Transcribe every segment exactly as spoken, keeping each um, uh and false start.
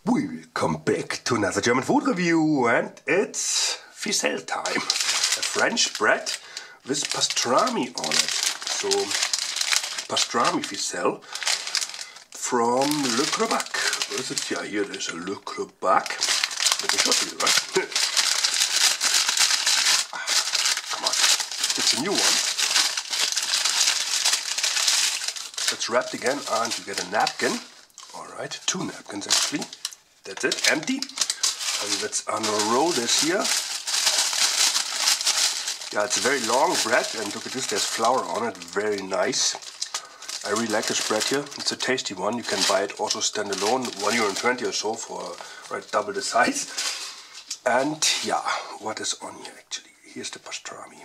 Welcome back to another German food review, and it's ficelle time. A French bread with pastrami on it. So, pastrami ficelle from Le Crebac. What is it? Yeah, here it is, a Le Crebac. Let me show you, right? Come on, it's a new one. It's wrapped again, and you get a napkin. Alright, two napkins actually. That's it, empty. And let's unroll this here. Yeah, it's a very long bread, and look at this, there's flour on it, very nice. I really like this bread here, it's a tasty one. You can buy it also standalone, one euro twenty or so for right, double the size. And yeah, what is on here actually? Here's the pastrami.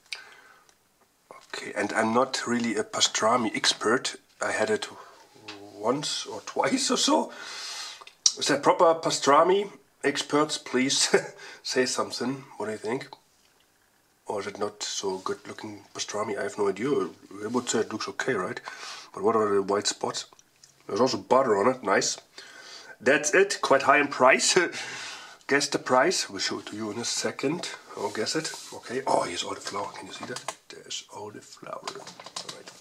Okay, and I'm not really a pastrami expert. I had it once or twice or so. Is that proper pastrami? Experts, please say something. What do you think? Or is it not so good looking pastrami? I have no idea. I would say it looks okay, right? But what are the white spots? There's also butter on it, nice. That's it, quite high in price. Guess the price. We'll show it to you in a second. Oh, guess it. Okay. Oh, here's all the flour. Can you see that? There's all the flour. Alright.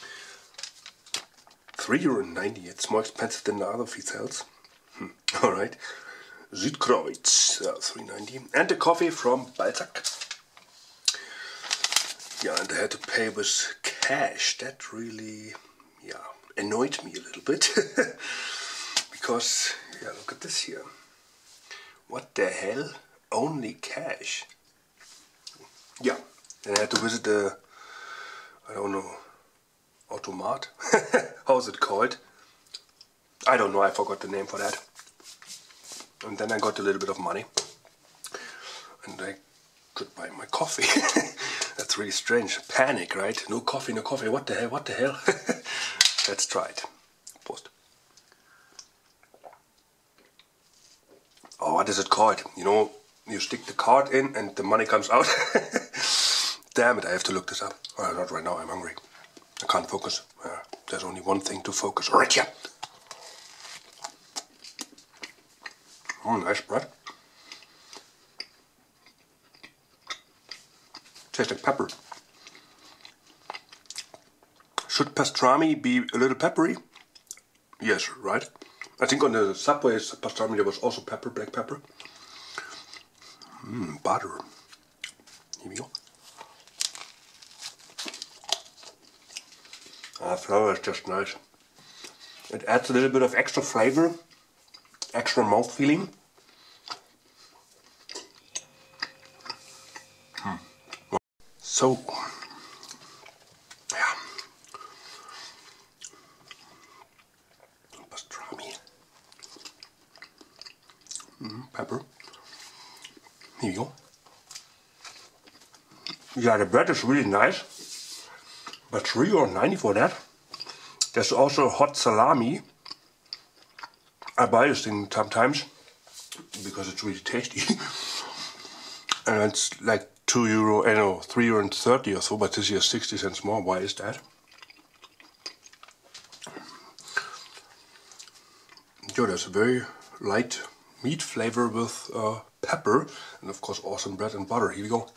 three euro ninety. It's more expensive than the other ficelles. Hmm. Alright. Südkreuz. Uh, three ninety. And the coffee from Balzac. Yeah, and I had to pay with cash. That really, yeah, annoyed me a little bit. Because, yeah, look at this here. What the hell? Only cash. Yeah, and I had to visit the, I don't know, automat. How's it called? I don't know, I forgot the name for that. And then I got a little bit of money. And I could buy my coffee. That's really strange. Panic, right? No coffee, no coffee. What the hell? What the hell? Let's try it. Post. Oh, what is it called? You know, you stick the card in and the money comes out. Damn it, I have to look this up. Oh, not right now, I'm hungry. I can't focus. Uh, there's only one thing to focus. Right here. Oh, nice bread. Tastes like pepper. Should pastrami be a little peppery? Yes, right? I think on the Subway's pastrami there was also pepper, black pepper. Mmm, butter. Here we go. Ah, flour is just nice. It adds a little bit of extra flavor, extra mouth feeling. So, yeah, pastrami, mm, pepper, here you go. Yeah, the bread is really nice, but three euro ninety for that. There's also hot salami. I buy this thing sometimes because it's really tasty. And it's like two euro, I know, three euro and thirty or so, but this year sixty cents more. Why is that? Yeah, there's a very light meat flavor with uh, pepper, and of course awesome bread and butter. Here we go.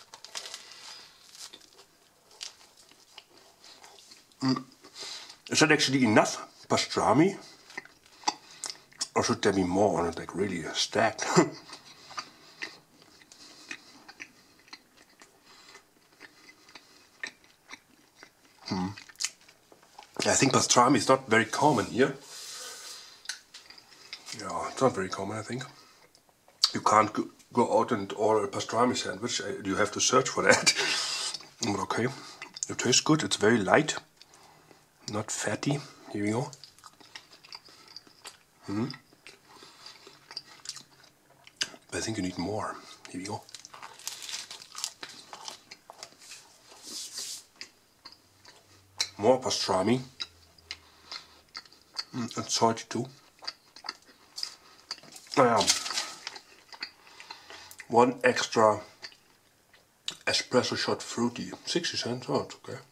Mm. Is that actually enough pastrami? Or should there be more on it, like really stacked? Hmm. I think pastrami is not very common here. Yeah, it's not very common, I think. You can't go out and order a pastrami sandwich. You have to search for that. But okay, it tastes good. It's very light, not fatty. Here we go. Hmm. But I think you need more. Here we go. More pastrami. Mm, and salty too. Um, one extra espresso shot fruity. sixty cents, oh, it's okay.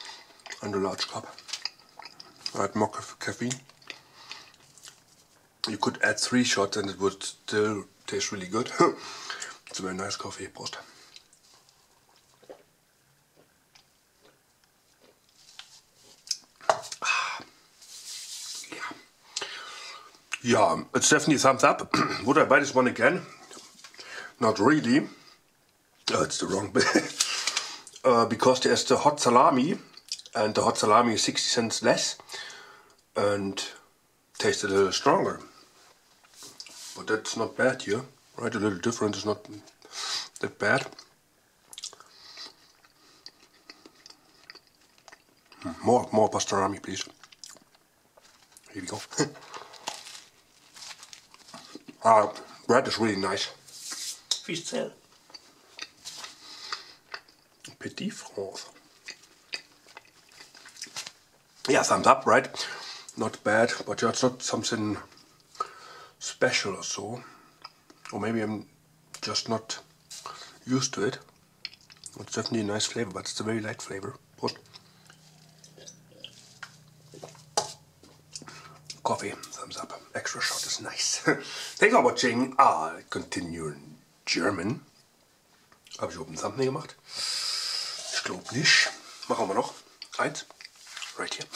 And a large cup. Add more caffeine. you could add three shots and it would still taste really good. It's a very nice coffee. Prost. Yeah, it's definitely a thumbs up. Would I buy this one again? Not really. Oh, it's the wrong bit. uh, because there's the hot salami, and the hot salami is sixty cents less and tastes a little stronger. But that's not bad here, right? A little different is not that bad. More, more pastrami, please. Here we go. Ah, uh, bread is really nice. Ficelle. Petit France. Yeah, thumbs up, right? Not bad, but yeah, it's not something special or so. Or maybe I'm just not used to it. It's definitely a nice flavor, but it's a very light flavor. Prost. Coffee, thumbs up. Extra shot is nice. Thanks for watching. I'll continue in German. Habe ich oben ein Thumbnail gemacht? Ich glaube nicht. Machen wir noch eins. Right here.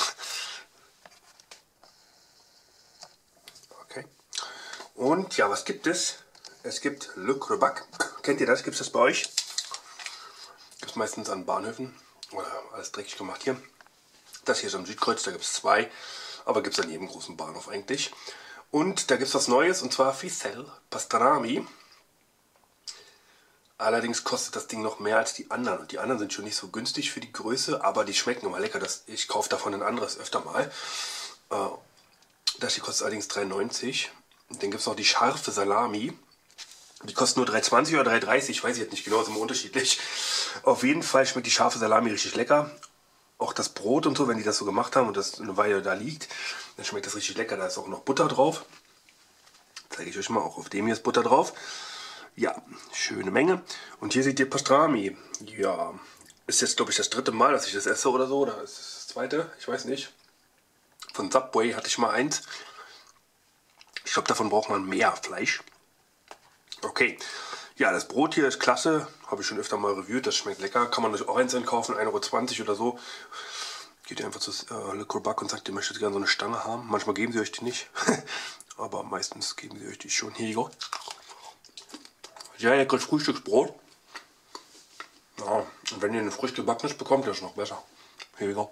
Okay. Und ja, was gibt es? Es gibt Le Crebac. Kennt ihr das? Gibt es das bei euch? Gibt es meistens an Bahnhöfen. Oder alles dreckig gemacht hier. Das hier ist am Südkreuz, da gibt es zwei. Aber gibt es an jedem großen Bahnhof eigentlich. Und da gibt es was Neues, und zwar Ficelle Pastrami. Allerdings kostet das Ding noch mehr als die anderen. Und die anderen sind schon nicht so günstig für die Größe, aber die schmecken immer lecker. Das, ich kaufe davon ein anderes öfter mal. Äh, das hier kostet allerdings drei neunzig. Dann gibt es noch die scharfe Salami. Die kostet nur drei zwanzig oder drei dreißig, weiß ich jetzt nicht genau, ist immer unterschiedlich. Auf jeden Fall schmeckt die scharfe Salami richtig lecker. Auch das Brot und so, wenn die das so gemacht haben und das eine Weile da liegt, dann schmeckt das richtig lecker. Da ist auch noch Butter drauf. Zeige ich euch mal, auch auf dem hier ist Butter drauf. Ja, schöne Menge. Und hier seht ihr Pastrami. Ja, ist jetzt glaube ich das dritte Mal, dass ich das esse oder so. Oder ist das zweite? Ich weiß nicht. Von Subway hatte ich mal eins. Ich glaube, davon braucht man mehr Fleisch. Okay. Ja, das Brot hier ist klasse. Habe ich schon öfter mal reviewt. Das schmeckt lecker. Kann man euch auch einzeln kaufen. ein Euro zwanzig oder so. Geht ihr einfach zu äh, Le Crebac und sagt, ihr möchtet gerne so eine Stange haben. Manchmal geben sie euch die nicht. Aber meistens geben sie euch die schon. Hier, go. Ja, leckeres Frühstücksbrot. Ja, und wenn ihr eine frisch gebackenes bekommt, das ist noch besser. Here we go.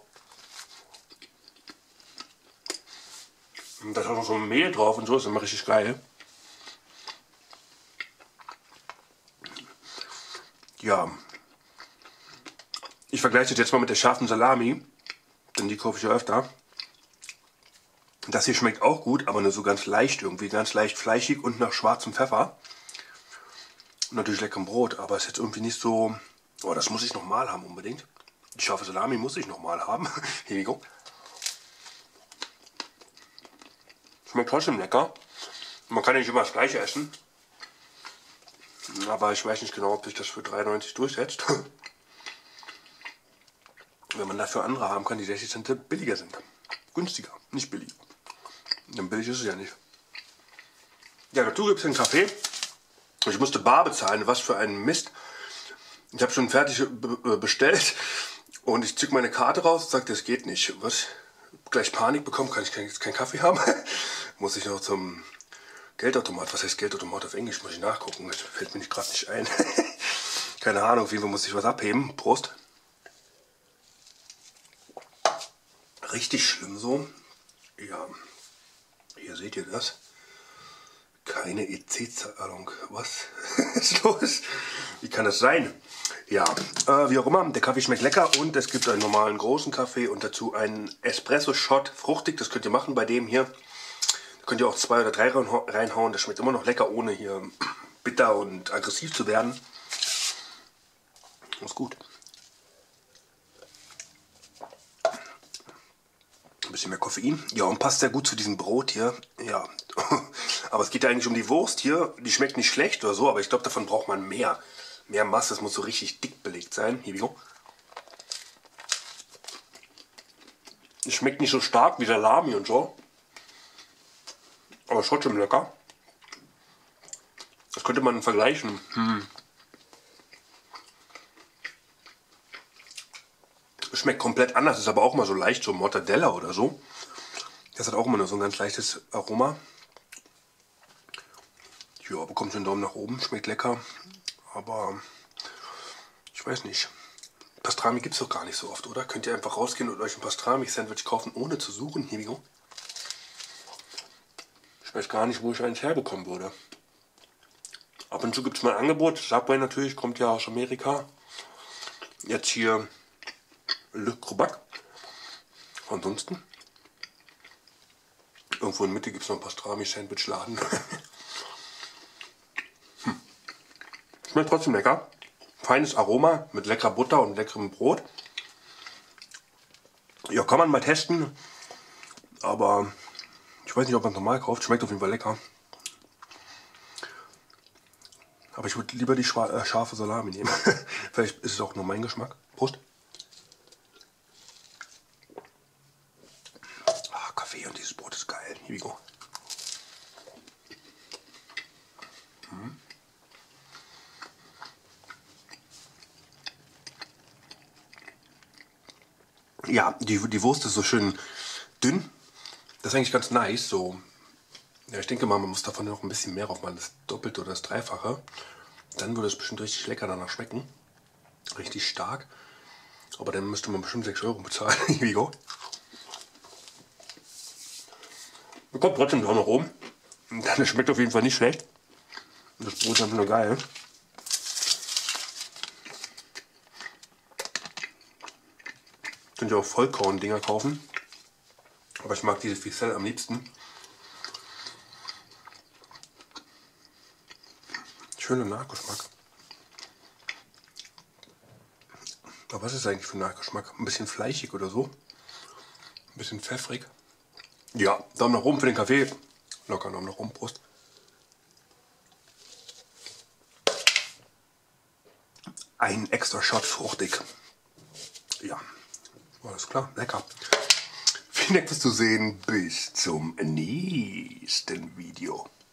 Und das hat noch so ein Mehl drauf und so, ist immer richtig geil. Ja, ich vergleiche das jetzt mal mit der scharfen Salami, denn die kaufe ich ja öfter. Das hier schmeckt auch gut, aber nur so ganz leicht irgendwie, ganz leicht fleischig und nach schwarzem Pfeffer. Und natürlich leckerem Brot, aber es ist jetzt irgendwie nicht so, oh, das muss ich nochmal haben unbedingt. Die scharfe Salami muss ich nochmal haben. Here we go. Schmeckt trotzdem lecker. Man kann ja nicht immer das Gleiche essen. Aber ich weiß nicht genau, ob sich das für drei neunzig durchsetzt. Wenn man dafür andere haben kann, die sechzig Cent billiger sind. Günstiger, nicht billiger. Denn billig ist es ja nicht. Ja, dazu gibt es einen Kaffee. Ich musste bar bezahlen, was für ein Mist. Ich habe schon fertig bestellt und ich zücke meine Karte raus und sage, das geht nicht. Was? Gleich Panik bekommen, kann ich jetzt keinen Kaffee haben? Muss ich noch zum Geldautomat, was heißt Geldautomat auf Englisch, muss ich nachgucken, das fällt mir gerade nicht ein. Keine Ahnung, auf jeden Fall muss ich was abheben. Prost. Richtig schlimm so. Ja, hier seht ihr das. Keine E C-Zahlung. Was ist los? Wie kann das sein? Ja, äh, wie auch immer, der Kaffee schmeckt lecker und es gibt einen normalen großen Kaffee und dazu einen Espresso-Shot, fruchtig, das könnt ihr machen bei dem hier. Da könnt ihr auch zwei oder drei reinhauen, das schmeckt immer noch lecker, ohne hier bitter und aggressiv zu werden. Das ist gut. Ein bisschen mehr Koffein. Ja, und passt sehr gut zu diesem Brot hier. Ja, aber es geht ja eigentlich um die Wurst hier. Die schmeckt nicht schlecht oder so, aber ich glaube, davon braucht man mehr. Mehr Masse, es muss so richtig dick belegt sein. Hier, wie go. Es schmeckt nicht so stark wie Salami und so. Aber ist trotzdem lecker. Das könnte man vergleichen. Hm. Schmeckt komplett anders, ist aber auch mal so leicht, so Mortadella oder so. Das hat auch immer nur so ein ganz leichtes Aroma. Ja, bekommt einen Daumen nach oben, schmeckt lecker. Aber ich weiß nicht. Pastrami gibt es doch gar nicht so oft, oder? Könnt ihr einfach rausgehen und euch ein Pastrami-Sandwich kaufen, ohne zu suchen? Hier, Vigo. Ich weiß gar nicht, wo ich eins herbekommen würde. Ab und zu gibt es mal ein Angebot. Subway natürlich, kommt ja aus Amerika. Jetzt hier Le Crobac. Ansonsten irgendwo in der Mitte gibt es noch einen Pastrami-Sandwich-Laden. hm. Schmeckt trotzdem lecker. Feines Aroma mit leckerer Butter und leckerem Brot. Ja, kann man mal testen. Aber ich weiß nicht, ob man es normal kauft. Schmeckt auf jeden Fall lecker. Aber ich würde lieber die scharfe Salami nehmen. Vielleicht ist es auch nur mein Geschmack. Prost. Ah, Kaffee und dieses Brot ist geil. Here we go. Hm. Ja, die, die Wurst ist so schön dünn. Das ist eigentlich ganz nice. So. Ja, ich denke mal, man muss davon noch ein bisschen mehr drauf machen. Das Doppelte oder das Dreifache. Dann würde es bestimmt richtig lecker danach schmecken. Richtig stark. Aber dann müsste man bestimmt sechs Euro bezahlen. Here we go. Kommt trotzdem noch nach oben. Das schmeckt auf jeden Fall nicht schlecht. Das Brot ist einfach nur geil. Könnt ihr auch Vollkorn-Dinger kaufen. Aber ich mag diese Ficelle am liebsten. Schöner Nachgeschmack. Aber was ist eigentlich für ein Nachgeschmack? Ein bisschen fleischig oder so. Ein bisschen pfeffrig. Ja, Daumen nach oben für den Kaffee. Locker Daumen nach oben, Prost. Ein extra Shot fruchtig. Ja, alles klar, lecker. Vielen Dank fürs Zusehen. Bis zum nächsten Video.